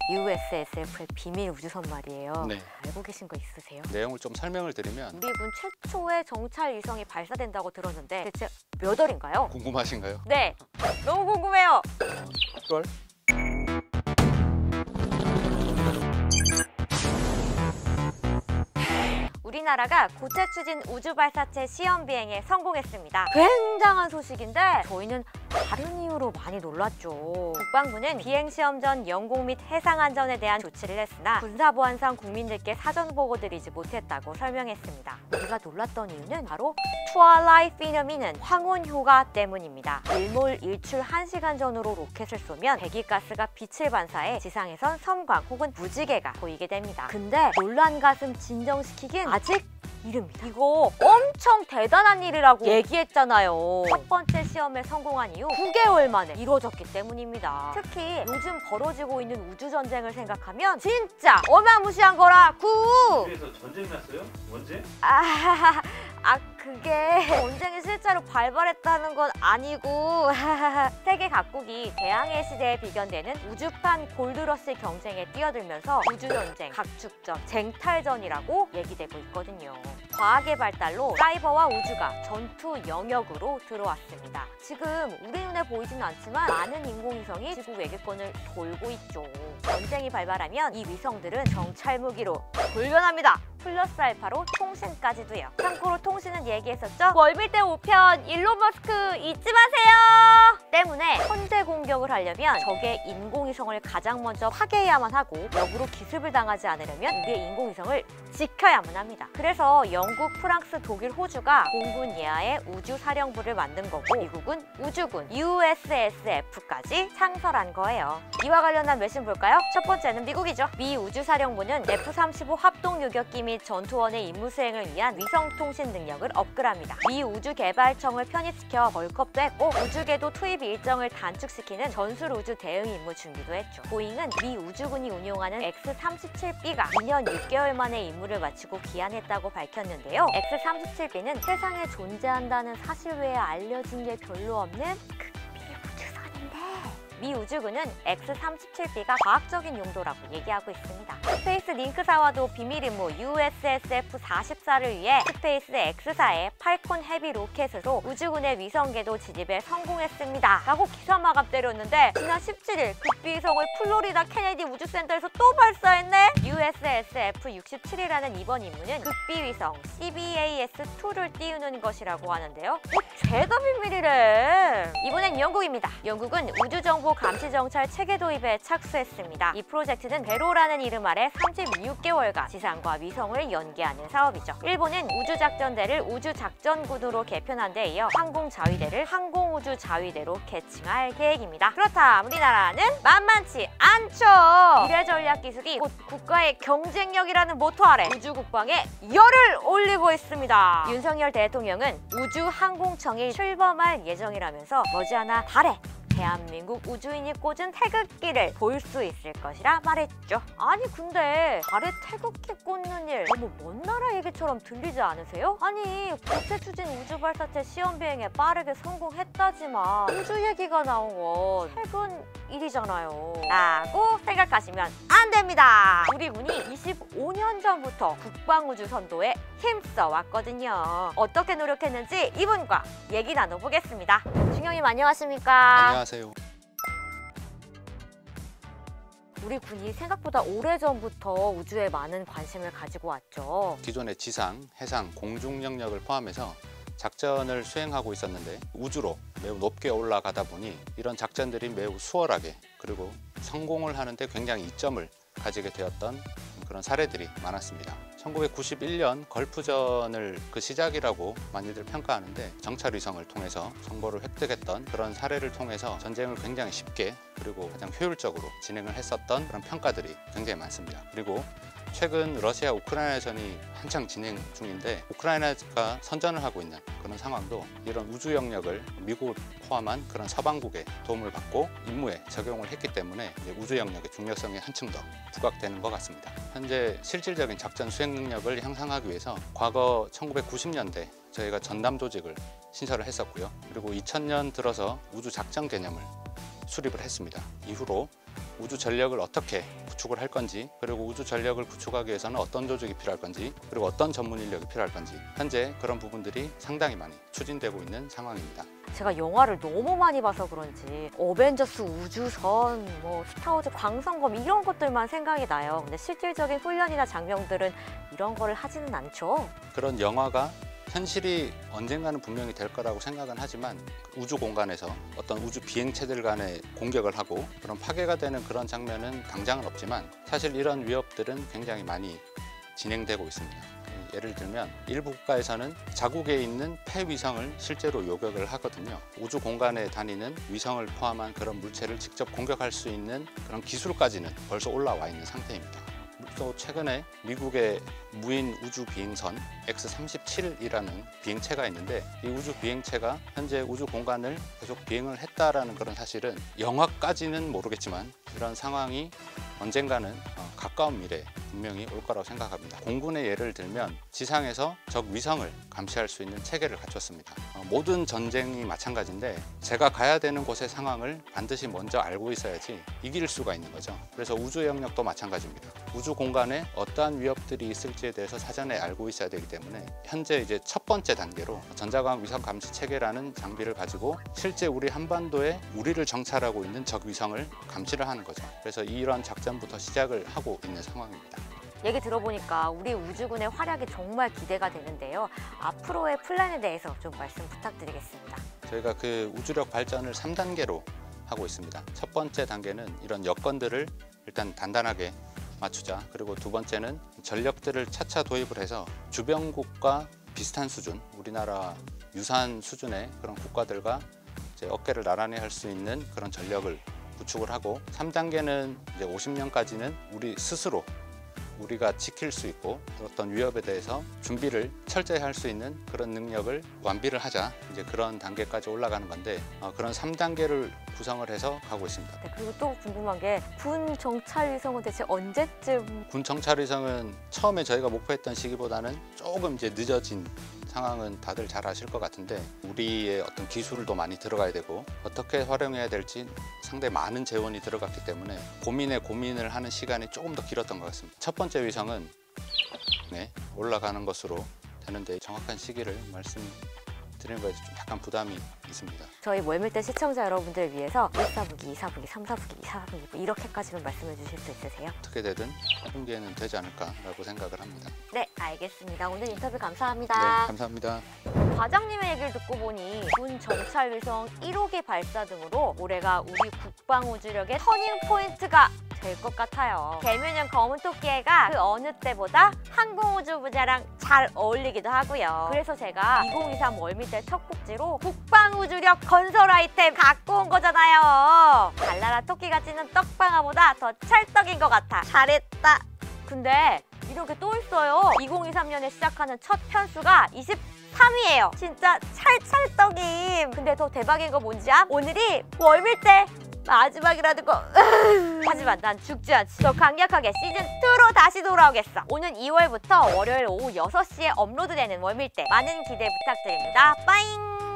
USSF의 비밀 우주선 말이에요. 네. 알고 계신 거 있으세요? 내용을 좀 설명을 드리면 우리군 최초의 정찰 위성이 발사된다고 들었는데 대체 몇 월인가요? 궁금하신가요? 네, 너무 궁금해요. 1월? 우리나라가 고체 추진 우주 발사체 시험 비행에 성공했습니다. 굉장한 소식인데 저희는 다른 이유로 많이 놀랐죠. 국방부는 비행 시험 전 영공 및 해상 안전에 대한 조치를 했으나 군사보안상 국민들께 사전 보고 드리지 못했다고 설명했습니다. 우리가 놀랐던 이유는 바로 트와일라이트 피노미는 황혼 효과 때문입니다. 일몰 일출 1시간 전후로 로켓을 쏘면 배기가스가 빛을 반사해 지상에선 섬광 혹은 무지개가 보이게 됩니다. 근데 놀란 가슴 진정시키긴 아직 이릅니다. 이거 엄청 대단한 일이라고 얘기했잖아요. 첫 번째 시험에 성공한 이후 9개월 만에 이루어졌기 때문입니다. 특히 요즘 벌어지고 있는 우주전쟁을 생각하면 진짜 어마무시한 거라고! 그래서 전쟁 났어요? 언제? 그게 전쟁이 실제로 발발했다는 건 아니고 세계 각국이 대항해 시대에 비견되는 우주판 골드러시 경쟁에 뛰어들면서 우주전쟁, 각축전, 쟁탈전이라고 얘기되고 있거든요. 과학의 발달로 사이버와 우주가 전투 영역으로 들어왔습니다. 지금 우리 눈에 보이지는 않지만 많은 인공위성이 지구 외계권을 돌고 있죠. 전쟁이 발발하면 이 위성들은 정찰 무기로 돌변합니다. 플러스 알파로 통신까지도요. 참고로 통신은 얘기했었죠? 월밀대 5편 일론 머스크 잊지 마세요! 때문에 선제 공격을 하려면 적의 인공위성을 가장 먼저 파괴해야만 하고 역으로 기습을 당하지 않으려면 우리의 인공위성을 지켜야만 합니다. 그래서 영국, 프랑스, 독일, 호주가 공군 예하의 우주사령부를 만든 거고 미국은 우주군 USSF까지 창설한 거예요. 이와 관련한 외신 볼까요? 첫 번째는 미국이죠. 미 우주사령부는 F-35 합동요격기 및 전투원의 임무 수행을 위한 위성통신 능력을 업그레이드합니다. 미 우주개발청을 편입시켜 벌크업도 했고 우주궤도 투입 일정을 단축시키는 전술 우주 대응 임무 준비도 했죠. 보잉은 미 우주군이 운용하는 X-37B가 2년 6개월 만에 임무를 마치고 귀환했다고 밝혔는데요. X-37B는 세상에 존재한다는 사실 외에 알려진 게 별로 없는 미 우주군은 X-37B가 과학적인 용도라고 얘기하고 있습니다. 스페이스 링크사와도 비밀 임무 USSF-44를 위해 스페이스 X사의 팔콘 헤비 로켓으로 우주군의 위성궤도 진입에 성공했습니다. 라고 기사 마감 때렸는데 지난 17일 극비위성을 플로리다 케네디 우주센터에서 또 발사했네? USSF-67이라는 이번 임무는 극비위성 CBAS-2를 띄우는 것이라고 하는데요. 죄다 비밀이래! 이번엔 영국입니다. 영국은 우주정보 감시정찰 체계 도입에 착수했습니다. 이 프로젝트는 베로라는 이름 아래 36개월간 지상과 위성을 연계하는 사업이죠. 일본은 우주작전대를 우주작전군으로 개편한 데 이어 항공자위대를 항공우주자위대로 개칭할 계획입니다. 그렇다면 우리나라는 만만치 않죠. 미래전략기술이 곧 국가의 경쟁력이라는 모토 아래 우주국방에 열을 올리고 있습니다. 윤석열 대통령은 우주항공청이 출범할 예정이라면서 머지않아 달에 대한민국 우주인이 꽂은 태극기를 볼 수 있을 것이라 말했죠. 아니 근데 달에 태극기 꽂는 일 너무 먼 나라 얘기처럼 들리지 않으세요? 아니 고체 추진 우주 발사체 시험 비행에 빠르게 성공했다지만 우주 얘기가 나온 건 최근 일이잖아요. 라고 생각하시면 안 됩니다. 우리 군이 25년 전부터 국방우주 선도에 힘써 왔거든요. 어떻게 노력했는지 이분과 얘기 나눠보겠습니다. 중영님 안녕하십니까? 안녕하세요. 우리 군이 생각보다 오래전부터 우주에 많은 관심을 가지고 왔죠. 기존의 지상, 해상, 공중 영역을 포함해서 작전을 수행하고 있었는데 우주로 매우 높게 올라가다 보니 이런 작전들이 매우 수월하게 그리고 성공을 하는데 굉장히 이점을 가지게 되었던 그런 사례들이 많았습니다. 1991년 걸프전을 그 시작이라고 많이들 평가하는데 정찰 위성을 통해서 정보를 획득했던 그런 사례를 통해서 전쟁을 굉장히 쉽게 그리고 가장 효율적으로 진행을 했었던 그런 평가들이 굉장히 많습니다. 그리고 최근 러시아 우크라이나전이 한창 진행 중인데 우크라이나가 선전을 하고 있는 그런 상황도 이런 우주 영역을 미국을 포함한 그런 서방국의 도움을 받고 임무에 적용을 했기 때문에 우주 영역의 중요성이 한층 더 부각되는 것 같습니다. 현재 실질적인 작전 수행 능력을 향상하기 위해서 과거 1990년대 저희가 전담 조직을 신설을 했었고요. 그리고 2000년 들어서 우주 작전 개념을 수립을 했습니다. 이후로 우주 전력을 어떻게 구축을 할 건지, 그리고 우주 전력을 구축하기 위해서는 어떤 조직이 필요할 건지, 그리고 어떤 전문 인력이 필요할 건지, 현재 그런 부분들이 상당히 많이 추진되고 있는 상황입니다. 제가 영화를 너무 많이 봐서 그런지 어벤져스 우주선, 뭐 스타워즈 광선검 이런 것들만 생각이 나요. 근데 실질적인 훈련이나 장면들은 이런 거를 하지는 않죠. 그런 영화가 현실이 언젠가는 분명히 될 거라고 생각은 하지만 우주 공간에서 어떤 우주 비행체들 간의 공격을 하고 그런 파괴가 되는 그런 장면은 당장은 없지만 사실 이런 위협들은 굉장히 많이 진행되고 있습니다. 예를 들면 일부 국가에서는 자국에 있는 폐위성을 실제로 요격을 하거든요. 우주 공간에 다니는 위성을 포함한 그런 물체를 직접 공격할 수 있는 그런 기술까지는 벌써 올라와 있는 상태입니다. 또 최근에 미국의 무인 우주 비행선 X-37이라는 비행체가 있는데 이 우주 비행체가 현재 우주 공간을 계속 비행을 했다라는 그런 사실은 영화까지는 모르겠지만 이런 상황이 언젠가는 가까운 미래에 분명히 올 거라고 생각합니다. 공군의 예를 들면 지상에서 적 위성을 감시할 수 있는 체계를 갖췄습니다. 모든 전쟁이 마찬가지인데 제가 가야 되는 곳의 상황을 반드시 먼저 알고 있어야지 이길 수가 있는 거죠. 그래서 우주 영역도 마찬가지입니다. 우주 공간에 어떠한 위협들이 있을지에 대해서 사전에 알고 있어야 되기 때문에 현재 이제 첫 번째 단계로 전자광 위성 감시 체계라는 장비를 가지고 실제 우리 한반도에 우리를 정찰하고 있는 적 위성을 감시를 하는 거죠. 그래서 이런 작전부터 시작을 하고 있는 상황입니다. 얘기 들어보니까 우리 우주군의 활약이 정말 기대가 되는데요. 앞으로의 플랜에 대해서 좀 말씀 부탁드리겠습니다. 저희가 그 우주력 발전을 3단계로 하고 있습니다. 첫 번째 단계는 이런 여건들을 일단 단단하게 맞추자. 그리고 두 번째는 전력들을 차차 도입을 해서 주변국과 비슷한 수준, 우리나라 유사한 수준의 그런 국가들과 이제 어깨를 나란히 할 수 있는 그런 전력을 구축을 하고 3단계는 이제 50년까지는 우리 스스로 우리가 지킬 수 있고 어떤 위협에 대해서 준비를 철저히 할 수 있는 그런 능력을 완비를 하자. 이제 그런 단계까지 올라가는 건데 그런 3단계를 구성을 해서 가고 있습니다. 네, 그리고 또 궁금한 게 군 정찰 위성은 대체 언제쯤? 군 정찰 위성은 처음에 저희가 목표했던 시기보다는 조금 이제 늦어진 상황은 다들 잘 아실 것 같은데 우리의 어떤 기술도 많이 들어가야 되고 어떻게 활용해야 될지 상당히 많은 재원이 들어갔기 때문에 고민을 하는 시간이 조금 더 길었던 것 같습니다. 첫 번째 위성은 올라가는 것으로 되는데 정확한 시기를 말씀드리는 거에 좀 약간 부담이 있습니다. 저희 월밀대 시청자 여러분들을 위해서 1사분기, 2사분기, 3사분기, 4사분기 뭐 이렇게까지만 말씀해 주실 수 있으세요? 어떻게 되든 4분기에는 되지 않을까라고 생각을 합니다. 네, 알겠습니다. 오늘 인터뷰 네, 감사합니다. 감사합니다. 과장님의 얘기를 듣고 보니 군 정찰 위성 1호기 발사 등으로 올해가 우리 국방 우주력의 터닝 포인트가 될 것 같아요. 개묘년 검은 토끼해가 그 어느 때보다 항공우주분야랑 잘 어울리기도 하고요. 그래서 제가 2023 월밀대 첫 곡지로 국방우주력 건설 아이템 갖고 온 거잖아요. 달나라 토끼가 찌는 떡방아보다 더 찰떡인 것 같아. 잘했다. 근데 이런 게 또 있어요. 2023년에 시작하는 첫 편수가 23위예요. 진짜 찰떡임. 근데 더 대박인 거 뭔지 암? 오늘이 월밀대 마지막이라는 거. 하지만 난 죽지 않지. 더 강력하게 시즌2로 다시 돌아오겠어. 오는 2월부터 월요일 오후 6시에 업로드되는 월밀대 많은 기대 부탁드립니다. 빠잉.